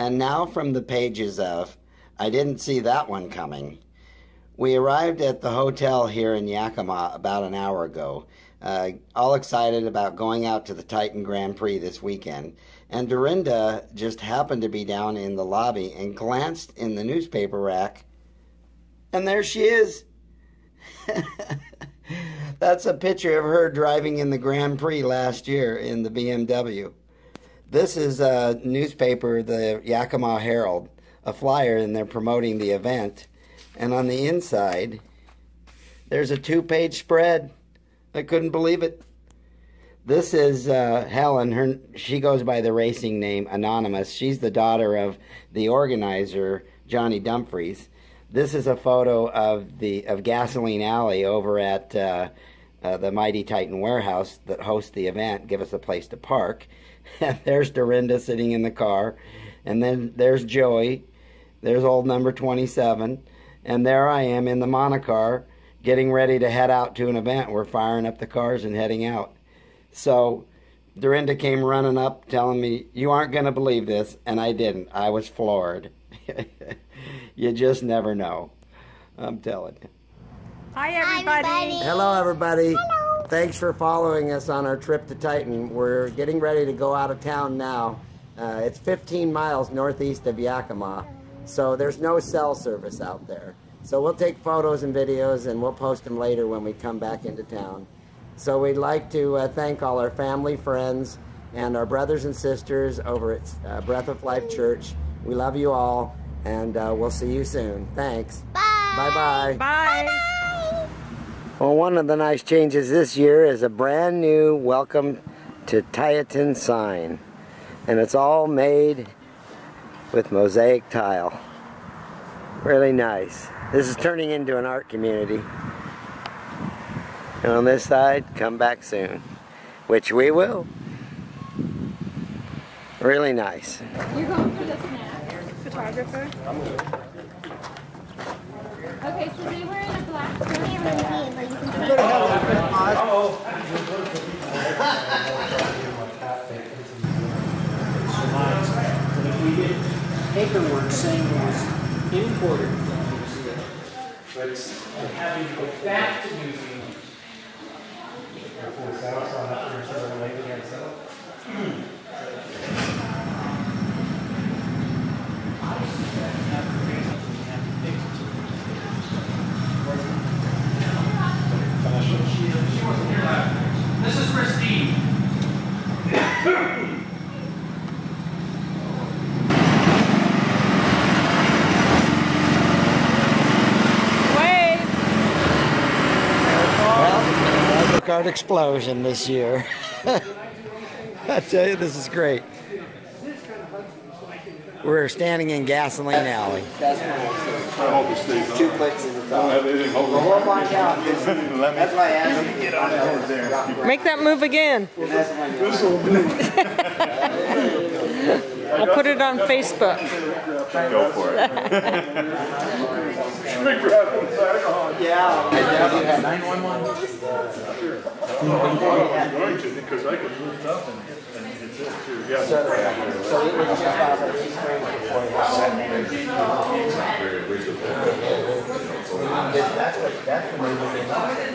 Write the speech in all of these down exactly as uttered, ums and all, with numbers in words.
And now from the pages of I Didn't See That One Coming. We arrived at the hotel here in Yakima about an hour ago, uh, all excited about going out to the Tieton Grand Prix this weekend. And Dorinda just happened to be down in the lobby and glanced in the newspaper rack, and there she is. That's a picture of her driving in the Grand Prix last year in the B M W. This is a newspaper, the Yakima Herald, a flyer, and they're promoting the event. And on the inside, there's a two-page spread. I couldn't believe it. This is uh, Helen. Her, she goes by the racing name Anonymous. She's the daughter of the organizer, Johnny Dumfries. This is a photo of the of Gasoline Alley over at uh, uh, the Mighty Tieton warehouse that hosts the event. Give us a place to park. And there's Dorinda sitting in the car. And then there's Joey. There's old number twenty-seven. And there I am in the monocar getting ready to head out to an event. We're firing up the cars and heading out. So Dorinda came running up telling me, "You aren't going to believe this." And I didn't. I was floored. You just never know. I'm telling you. Hi, everybody. Hi, everybody. Hello, everybody. Hello. Thanks for following us on our trip to Tieton. We're getting ready to go out of town now. Uh, it's fifteen miles northeast of Yakima, so there's no cell service out there. So we'll take photos and videos, and we'll post them later when we come back into town. So we'd like to uh, thank all our family, friends, and our brothers and sisters over at uh, Breath of Life Church. We love you all, and uh, we'll see you soon. Thanks. Bye. Bye-bye. Bye. Bye. Well, one of the nice changes this year is a brand new Welcome to Tieton sign. And it's all made with mosaic tile. Really nice. This is turning into an art community. And on this side, come back soon. Which we will. Really nice. You're going for the snap, photographer? Okay, so they were in a black shirt. Can't really see it, but you can see But if we get paperwork saying it was imported from New Zealand, but having to go back to New Zealand. This is Christine. Card explosion this year. I tell you, this is great. We're standing in Gasoline Alley. Two clicks in the top. Well, we'll find out. That's why I asked you to get on there. Make that move again. I'll put it on Facebook. Go for it. Yeah. nine one one. I'm going to because I could move up and, and it's it too. Yeah. So, so it was just out of the spring before that's what that's when they were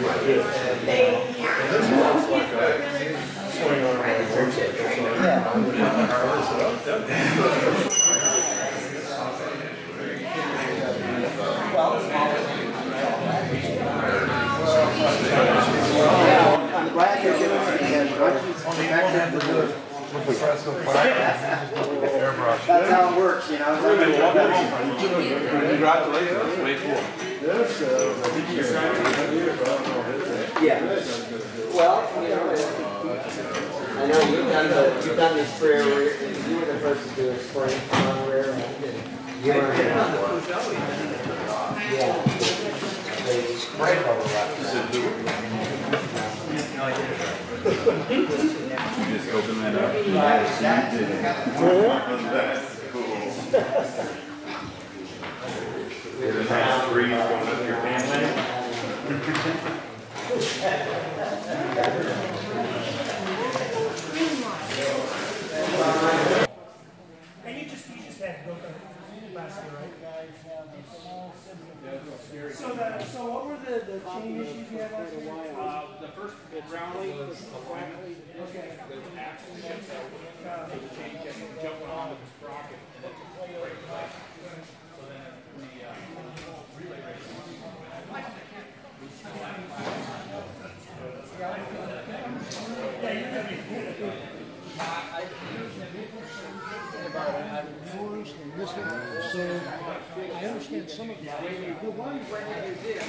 I'm glad you're doing it because once you have to do it. That's how it works, you know. Congratulations, way cool. Yeah. Well, you know, I know you've done the you've done this career where you were the first to do a spring on rear end. You were yeah. They spray bubble wrap. You just open that up. That's cool. There's a nice breeze going up your pants. And you just, you just had the chain issues you had last year? Uh, the first round was alignment. Okay. The axle shifts, so the chain kept jumping on with the sprocket. So then the relay race. Yours and this one. So I understand some of these. The one right here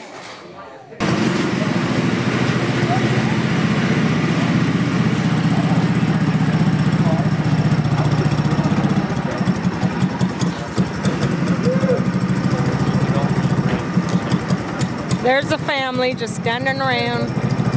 There's a family just standing around.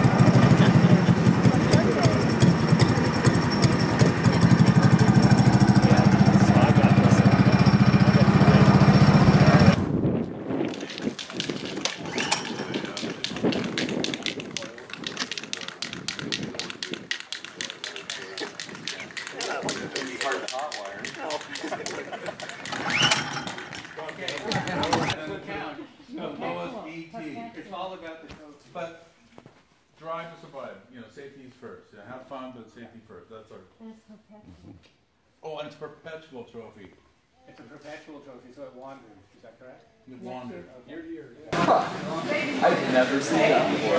It's all about the coach. But drive to survive. You know, safety is first. Yeah, have fun, but safety first. That's our. And it's perpetual. Oh, and it's a perpetual trophy. It's a perpetual trophy, so it wanders. Is that correct? It wandered. Year to year. I've never seen that before.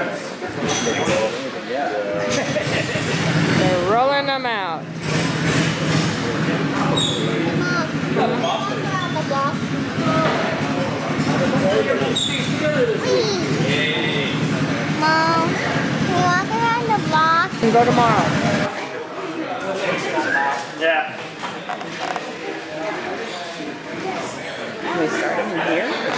Yeah. They're rolling them out. Mom, on the block. Mom, we're walking around the block. And go tomorrow. Yeah. Can we start them in here?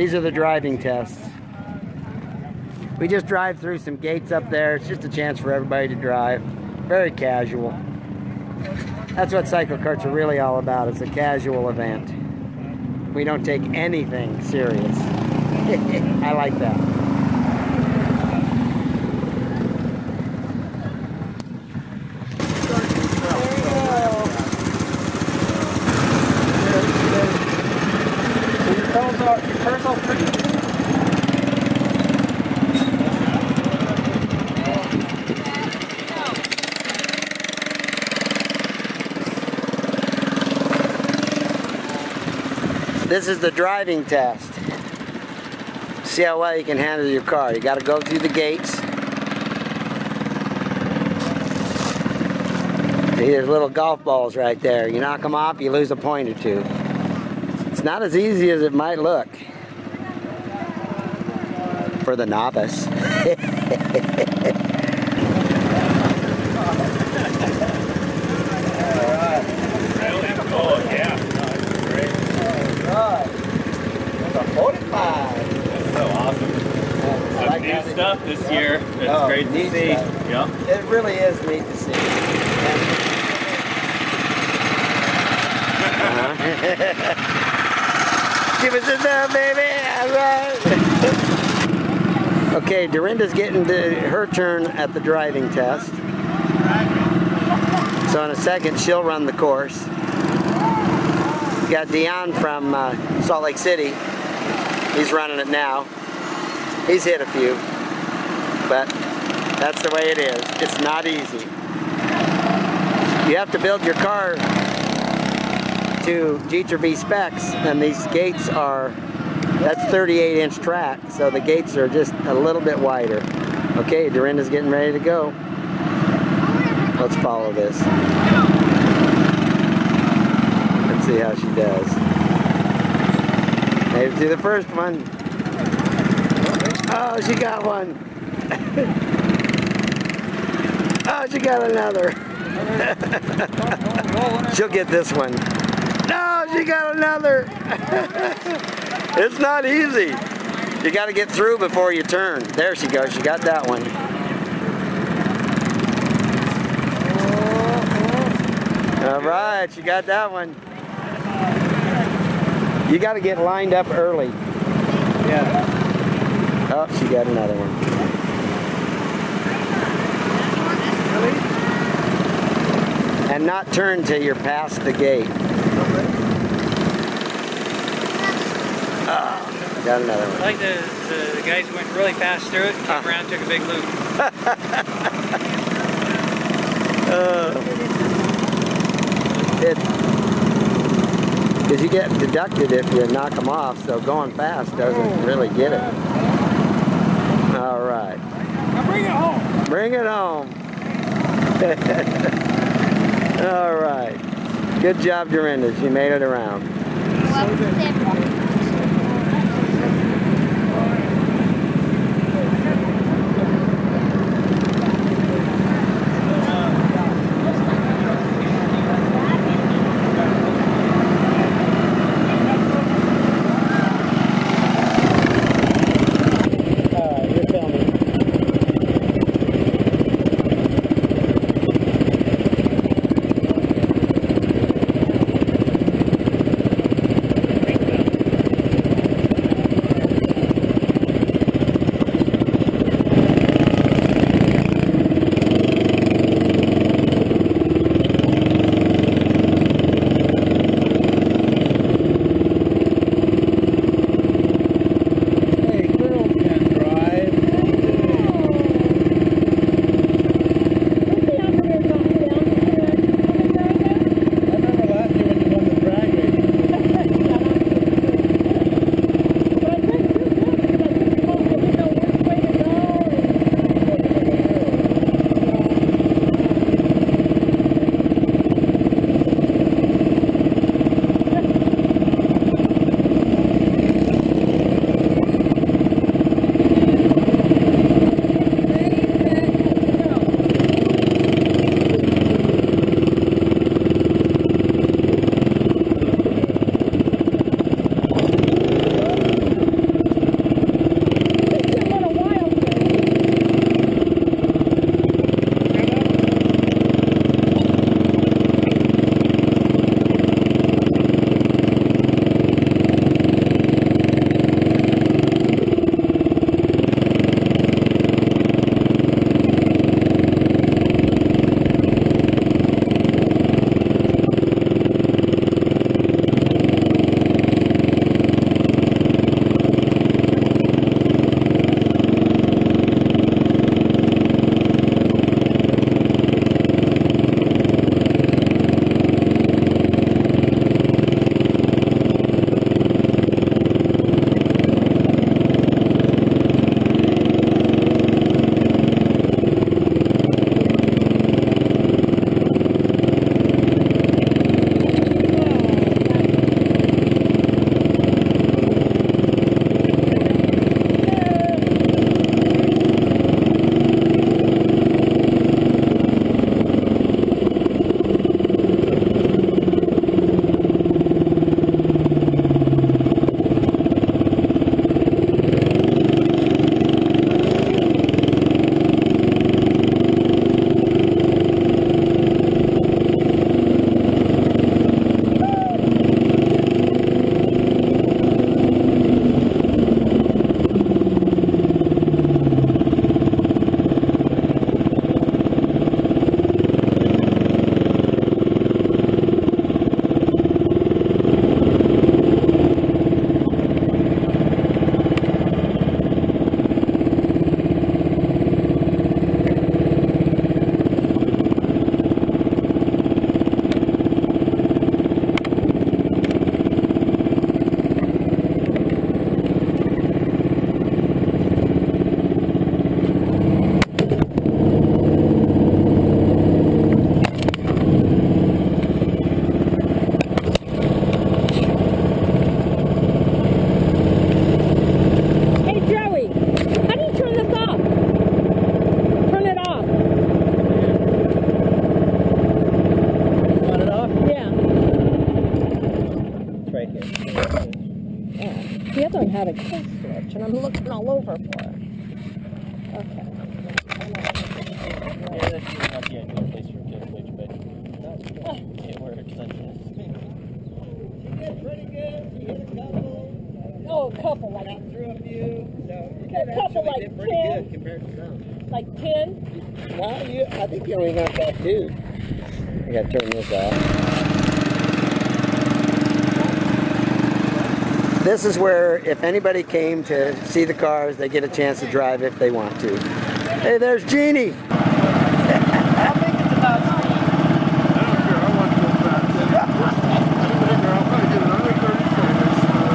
These are the driving tests. We just drive through some gates up there. It's just a chance for everybody to drive. Very casual. That's what cycle carts are really all about. It's a casual event. We don't take anything serious. I like that. This is the driving test. See how well you can handle your car. You got to go through the gates. See, there's little golf balls right there. You knock them off, you lose a point or two. It's not as easy as it might look for the novice. New stuff this year. It's Oh, great to neat see. stuff. Yeah. It really is neat to see. Uh-huh. Give us a thumb, baby. All right. Okay, Dorinda's getting to her turn at the driving test. So in a second, she'll run the course. We got Dion from uh, Salt Lake City. He's running it now. He's hit a few, but that's the way it is. It's not easy. You have to build your car to G T V specs, and these gates are, that's thirty-eight inch track, so the gates are just a little bit wider. Okay, Dorinda's getting ready to go. Let's follow this. Let's see how she does. Made it to the first one. Oh, she got one. Oh, she got another. She'll get this one. No, she got another. It's not easy. You got to get through before you turn. There she goes. She got that one. All right, she got that one. You got to get lined up early. Yeah. Oh, she got another one. Really? And not turn till you're past the gate. Oh, got another one. I like the, the, the guys who went really fast through it, came uh. around, took a big loop. uh, it, because you get deducted if you knock them off, so going fast doesn't really get it. All right. Now bring it home. Bring it home. All right. Good job, Dorinda. She made it around. had a kill switch, and I'm looking all over for it. Okay. Yeah, that's not the ideal place for a kill switch, but it works. Pretty good. You hit a couple. Oh, a couple, like Got through a few. So you a couple, like did pretty ten, good compared to some. like ten. Well, you, I think you only got that two. I gotta turn this off. This is where, if anybody came to see the cars, they get a chance to drive if they want to. Hey, there's Jeannie. I think it's about speed. I don't care. I want to go fast. I'll probably get another thirty seconds.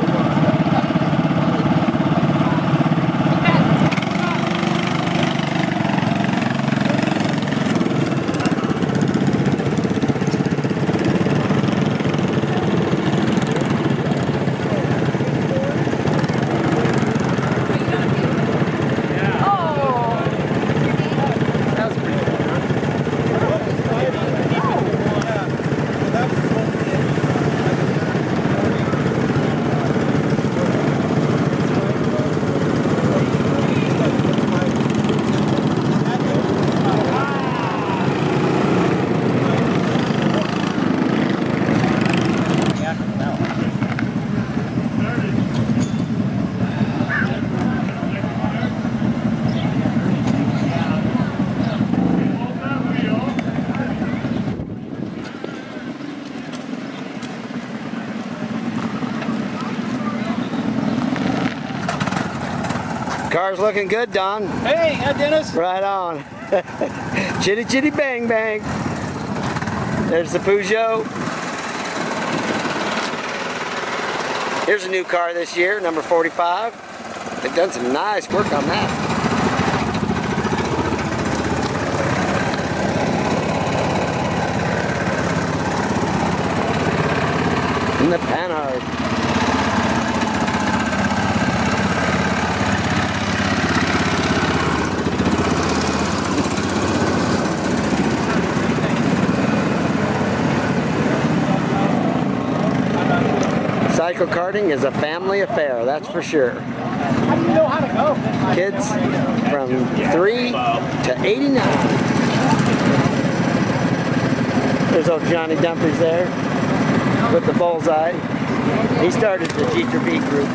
Car's looking good, Don. Hey, hi Dennis. Right on. Chitty chitty bang bang. There's the Peugeot. Here's a new car this year, number forty-five. They've done some nice work on that. And the Panhard. Cycle karting is a family affair, that's for sure. How do you know how to go? Kids from three to eighty-nine. There's old Johnny Dumfries there with the bullseye. He started the G three B group.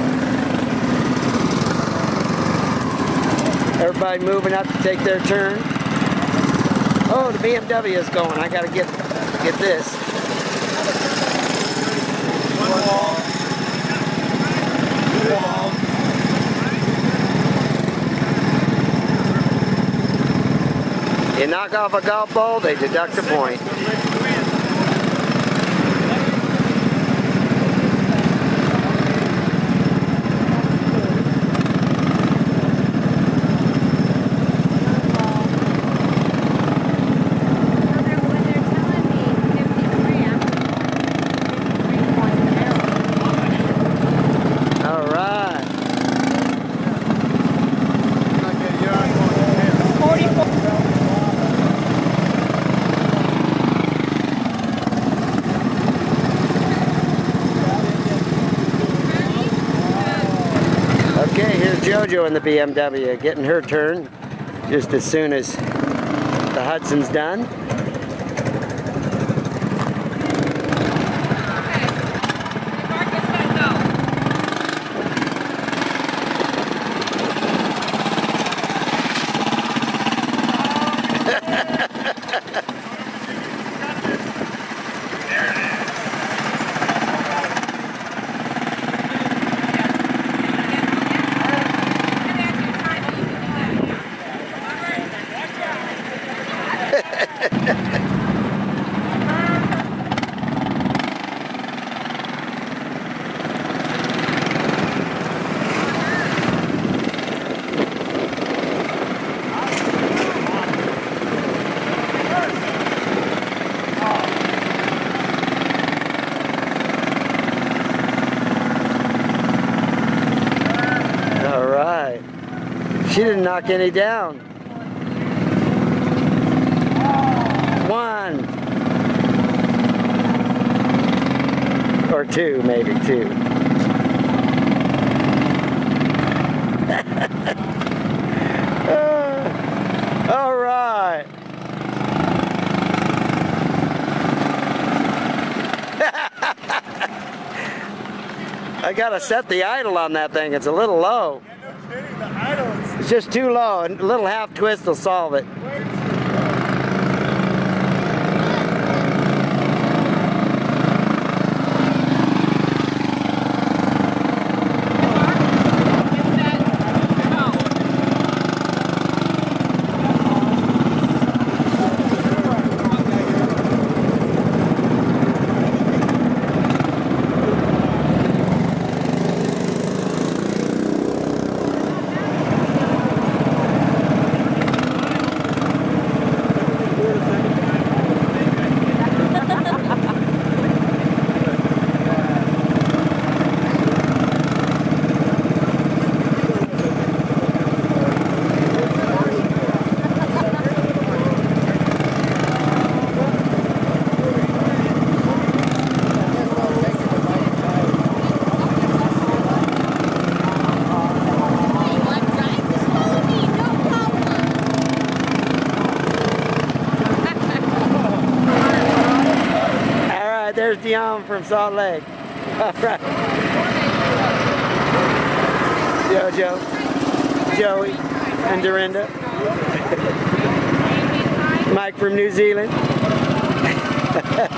Everybody moving up to take their turn. Oh, the B M W is going. I gotta get get this. One wall. Two walls. You knock off a golf ball, they deduct a point. JoJo in the B M W getting her turn just as soon as the Hudson's done. She didn't knock any down. One. Or two, maybe two. I gotta set the idle on that thing. It's a little low. It's just too low. A little half twist will solve it. There's Tieton from Salt Lake. All right. Jojo, Joey, and Dorinda. Mike from New Zealand.